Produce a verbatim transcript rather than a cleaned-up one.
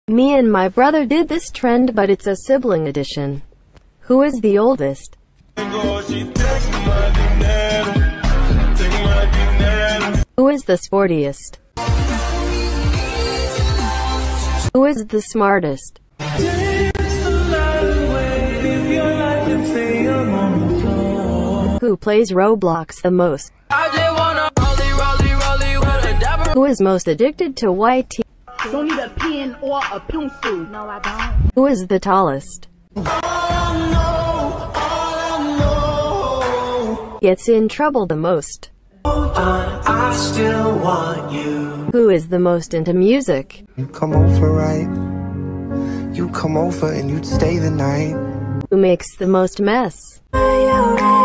Me and my brother did this trend, but it's a sibling edition. Who is the oldest? Who is the sportiest? Who is the smartest? Who plays Roblox the most? Who is most addicted to white tea? Don't need a pen or a pencil. No, I don't. Who is the tallest? Gets in trouble the most? I, I still want you. Who is the most into music? You come over, right? You come over and you'd stay the night. Who makes the most mess? Are you ready?